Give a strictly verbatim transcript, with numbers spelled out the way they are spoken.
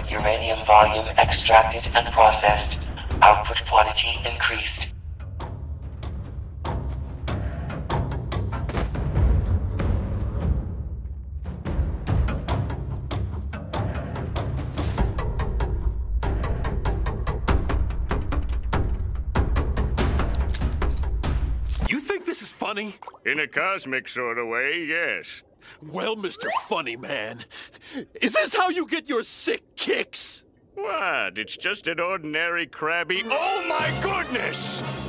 uranium volume extracted and processed. Output quality increased. You think this is funny? In a cosmic sort of way, yes. Well, Mister Funny Man, is this how you get your sick kicks? What? It's just an ordinary crabby... Oh, my goodness!